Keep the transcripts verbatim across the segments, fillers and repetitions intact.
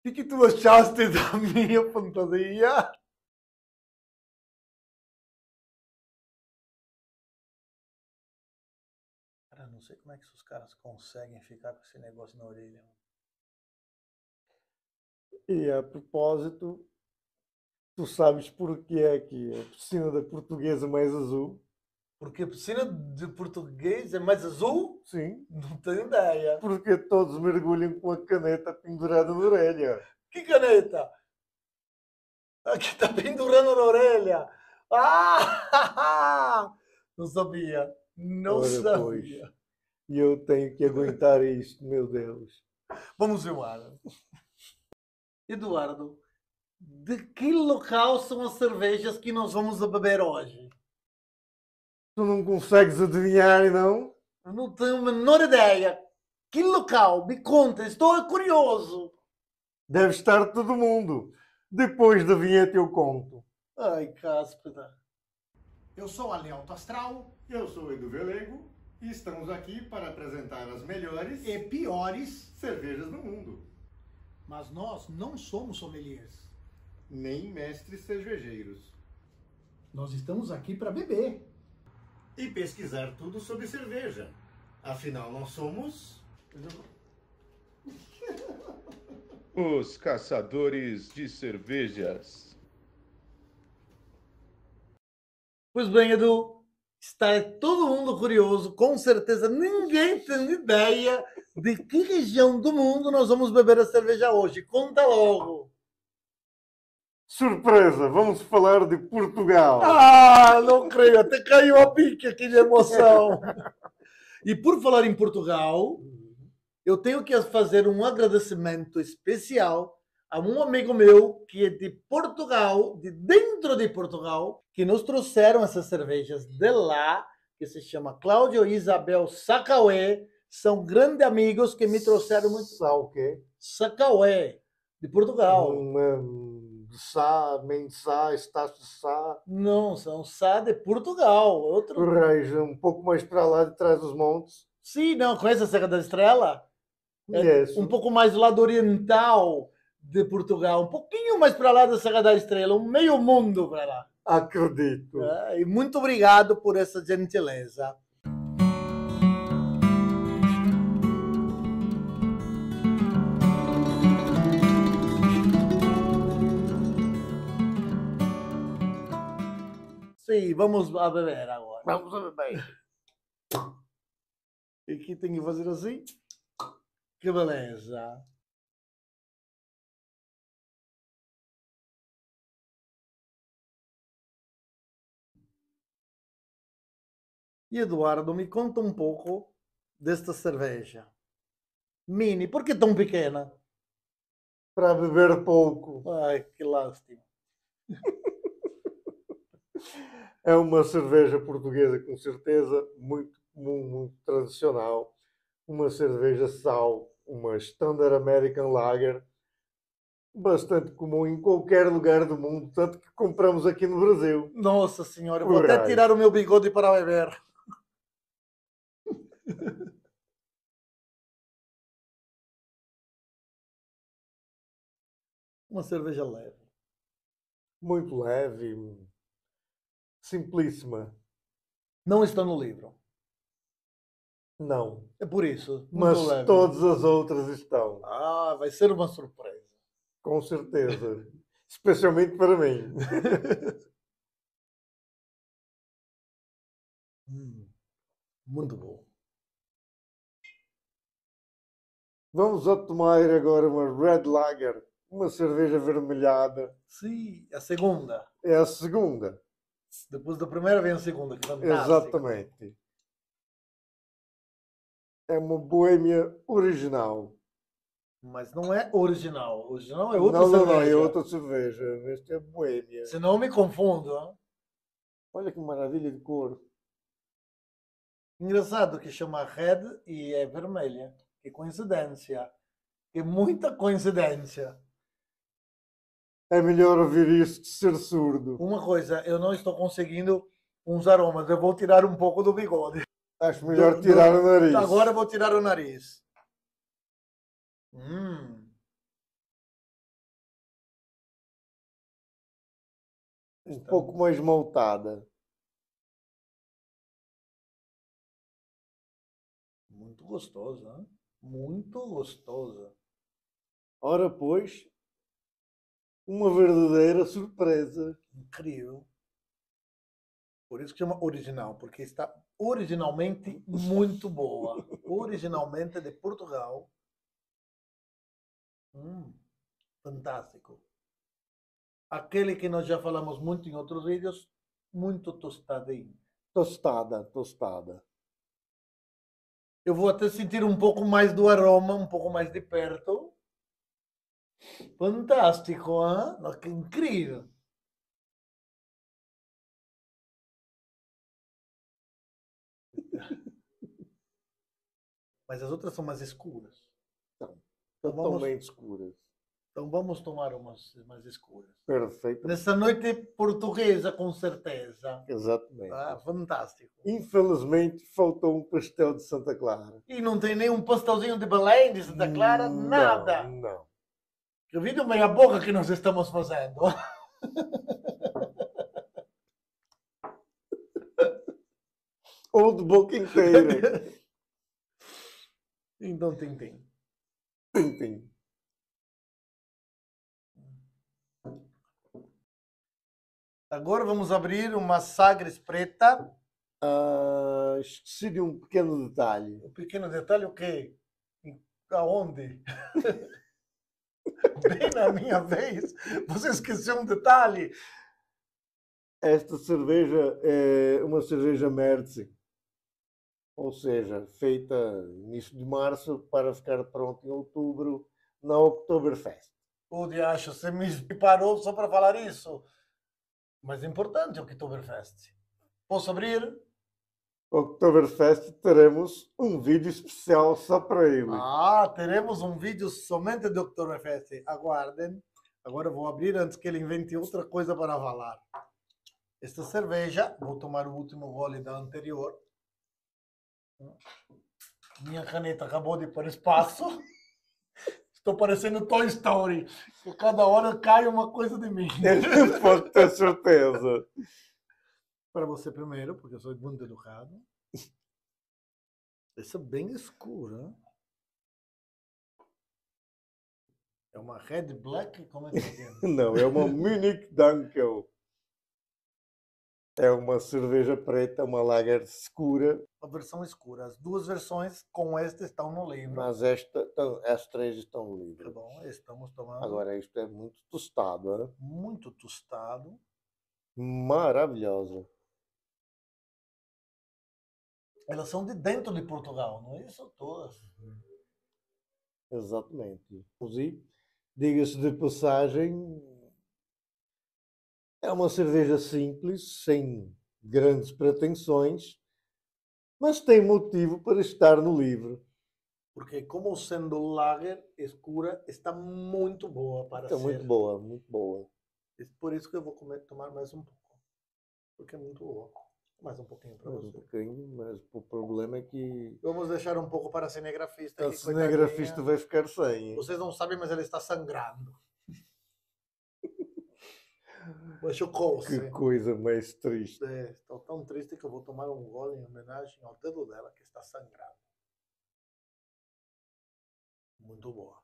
que, que tu achaste da minha fantasia? Cara, não sei como é que os caras conseguem ficar com esse negócio na orelha. E a propósito, tu sabes porque é que a piscina da Portuguesa mais azul? Porque a piscina de português é mais azul? Sim. Não tenho ideia. Porque todos mergulham com a caneta pendurada na orelha. Que caneta? Aqui está pendurando na orelha. Ah! Não sabia. Não Ora, sabia. pois. E eu tenho que aguentar isto, meu Deus. Vamos filmar. Eduardo, de que local são as cervejas que nós vamos a beber hoje? Tu não consegues adivinhar, não? Eu não tenho a menor ideia. Que local? Me conta, estou curioso. Deve estar todo mundo. Depois da vinheta eu conto. Ai, cáspita. Eu sou a Lealto Astral. Eu sou o Edu Velego e estamos aqui para apresentar as melhores E piores, cervejas do mundo. mas nós não somos sommeliers. Nem mestres cervejeiros. Nós estamos aqui para beber. E pesquisar tudo sobre cerveja. Afinal, nós somos... Os caçadores de cervejas. Pois bem, Edu, está todo mundo curioso. Com certeza ninguém tem ideia de que região do mundo nós vamos beber a cerveja hoje. Conta logo. Surpresa! Vamos falar de Portugal. Ah, não creio. Até caiu a pique aqui de emoção. E por falar em Portugal, eu tenho que fazer um agradecimento especial a um amigo meu que é de Portugal, de dentro de Portugal, que nos trouxeram essas cervejas de lá, que se chama Cláudio e Isabel Sacaué. São grandes amigos que me trouxeram muito. Sá o quê? Sacaué, de Portugal. Um, Sá, Mensá, Estácio de Sá. Não, são Sá de Portugal. Outro... Reja, um pouco mais para lá de trás dos montes. Sim, não, conhece a Serra da Estrela? É Yes. um pouco mais do lado oriental de Portugal, um pouquinho mais para lá da Serra da Estrela, um meio mundo para lá. Acredito. É, e muito obrigado por essa gentileza. Sim, vamos a beber agora. Vamos a beber. E aqui tem que fazer assim. Que beleza. E Eduardo, me conta um pouco desta cerveja. Mini, por que tão pequena? Para beber pouco. Ai, que lástima. É uma cerveja portuguesa, com certeza, muito comum, muito tradicional. Uma cerveja sal, uma Standard American Lager, bastante comum em qualquer lugar do mundo, tanto que compramos aqui no Brasil. Nossa senhora, eu vou Por até aí. tirar o meu bigode para beber. Uma cerveja leve. Muito leve, simplíssima. Não está no livro. Não. É por isso. Mas muito leve. todas as outras estão. Ah, vai ser uma surpresa. Com certeza. Especialmente para mim. Hum, muito bom. Vamos a tomar agora uma Red Lager, uma cerveja avermelhada. Sim, a segunda. É a segunda. Depois da primeira vem a segunda, que fantástico. Exatamente. É uma boêmia original. Mas não é original. Original é outra não, não, cerveja. não, é outra cerveja. Este é boêmia. Senão eu me confundo. Hein? Olha que maravilha de cor. Engraçado que chama Red e é vermelha. Que coincidência. Que muita coincidência. É melhor ouvir isto de ser surdo. Uma coisa, eu não estou conseguindo uns aromas. Eu vou tirar um pouco do bigode. Acho melhor Do- tirar do- o nariz. Agora eu vou tirar o nariz. Hum. um pouco mais maltada. Muito gostosa, hein? Muito gostosa. Ora, pois, uma verdadeira surpresa. Incrível. Por isso que chama original, porque está originalmente muito boa. Originalmente de Portugal. Hum, fantástico. Aquele que nós já falamos muito em outros vídeos, muito tostadinho. Tostada, tostada. Eu vou até sentir um pouco mais do aroma, um pouco mais de perto. Fantástico, hein? Nossa, que incrível. Mas as outras são mais escuras. Então, Então vamos, totalmente escuras. então vamos tomar umas mais escuras. Perfeito. Nessa noite portuguesa, com certeza. Exatamente. Ah, fantástico. Infelizmente, faltou um pastel de Santa Clara. E não tem nem um pastelzinho de Belém, de Santa Clara, Não, nada. Não. Que vídeo meia boca que nós estamos fazendo. Ou de boca inteira. Então, tem, tem. Tem, tem. Agora vamos abrir uma Sagres preta. Ah, esqueci de um pequeno detalhe. Um pequeno detalhe, o quê? Aonde? Bem na minha vez. Você esqueceu um detalhe. Esta cerveja é uma cerveja Märzen. Ou seja, feita início de março para ficar pronto em outubro na Oktoberfest. O diacho, você me parou só para falar isso. Mas é importante o Oktoberfest. Posso abrir? Oktoberfest teremos um vídeo especial só para ele. Ah, teremos um vídeo somente do Oktoberfest. Aguardem. Agora eu vou abrir antes que ele invente outra coisa para falar. Esta cerveja, vou tomar o último gole da anterior. Minha caneta acabou de ir para o espaço. Estou parecendo Toy Story. Que cada hora cai uma coisa de mim. Pode ter certeza. Para você primeiro, porque eu sou muito educado. Essa é bem escura. É uma Red Black? Como é que é? Não, é uma Munich Dunkel. É uma cerveja preta, uma lager escura. A versão escura. As duas versões com esta estão no livro. Mas esta, então, as três estão no Tá livro. bom, estamos tomando. Agora, isto é muito tostado. Hein? Muito tostado. Maravilhosa. Elas são de dentro de Portugal, não é isso? Todas. Exatamente. E, diga-se de passagem, é uma cerveja simples, sem grandes pretensões, mas tem motivo para estar no livro. Porque como sendo lager escura, está muito boa para Está ser. muito boa, muito boa. É por isso que eu vou comer, tomar mais um pouco. Porque é muito boa. Mais um pouquinho para Mais você. um pouquinho, mas o problema é que Vamos deixar um pouco para a cinegrafista. a que, cinegrafista coitadinha, vai ficar sem. vocês não sabem, mas ela está sangrando. Machucou-se. Que coisa mais triste. É, estou tão triste que eu vou tomar um gole em homenagem ao dedo dela que está sangrando. Muito boa.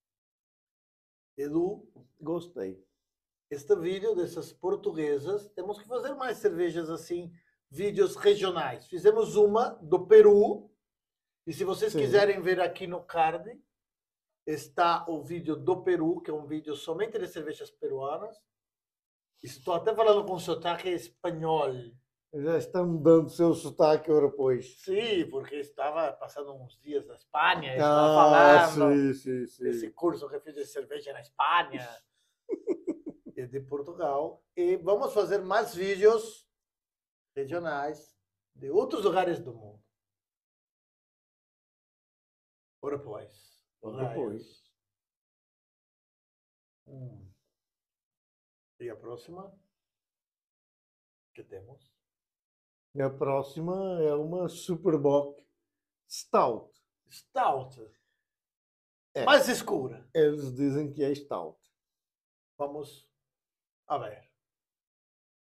Edu, Gostei. este vídeo dessas portuguesas, temos que fazer mais cervejas assim, vídeos regionais. Fizemos uma do Peru, e se vocês Sim. quiserem ver aqui no card, está o vídeo do Peru, que é um vídeo somente de cervejas peruanas. Estou até falando com sotaque espanhol. Já está mudando o seu sotaque ora pois. Sim, porque estava passando uns dias na Espanha, Ah, estava falando sim, sim, sim. desse curso que eu fiz de cerveja na Espanha e de Portugal. E vamos fazer mais vídeos regionais de outros lugares do mundo. Ora pois. Ora pois. Hum. E a próxima? Que temos? E a próxima é uma Superbock Stout. Stout. É. Mais escura. Eles dizem que é Stout. Vamos a ver.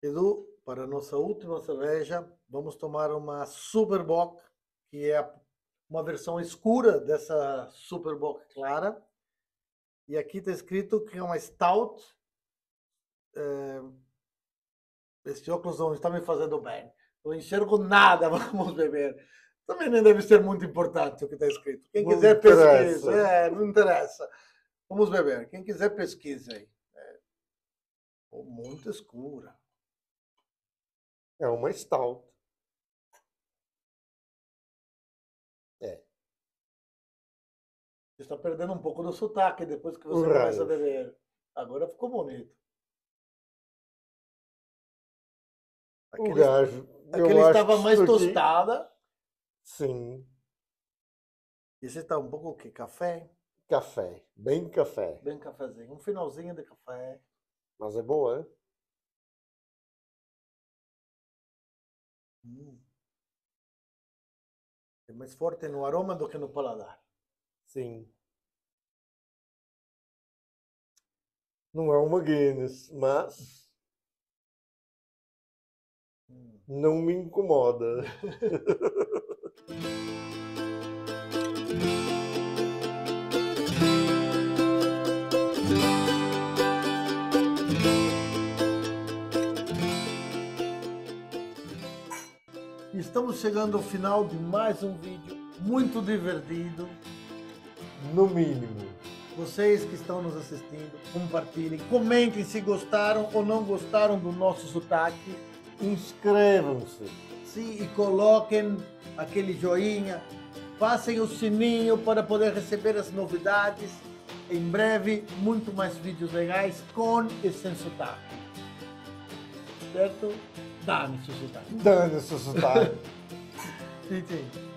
Edu, para a nossa última cerveja, vamos tomar uma Superbock, que é uma versão escura dessa Superbock clara. E aqui está escrito que é uma Stout. É... Esse óculos não está me fazendo bem. Não enxergo nada, vamos beber. Também não deve ser muito importante o que está escrito. Quem Não quiser interessa. pesquisa. É, não interessa. Vamos beber. Quem quiser pesquisa aí. É... Oh, muito escura. É uma stout. É. Você está perdendo um pouco do sotaque depois que você Os começa a raios. beber. Agora ficou bonito. O Aquele, gajo, eu aquele acho estava que mais isso aqui- tostada. Sim, Esse está um pouco o quê? Café? café. Bem café. Bem cafezinho. Um finalzinho de café. Mas é boa, hein? Hum. É mais forte no aroma do que no paladar. Sim. Não é uma Guinness, mas Hum. não me incomoda. E estamos chegando ao final de mais um vídeo muito divertido. No mínimo. Vocês que estão nos assistindo, compartilhem, comentem se gostaram ou não gostaram do nosso sotaque. Inscrevam-se. Sim, e coloquem aquele joinha, passem o sininho para poder receber as novidades. Em breve, muito mais vídeos legais com e sem sotaque. Certo? Dá-me seu sotaque. Dane-se o sotaque. Sim, sim.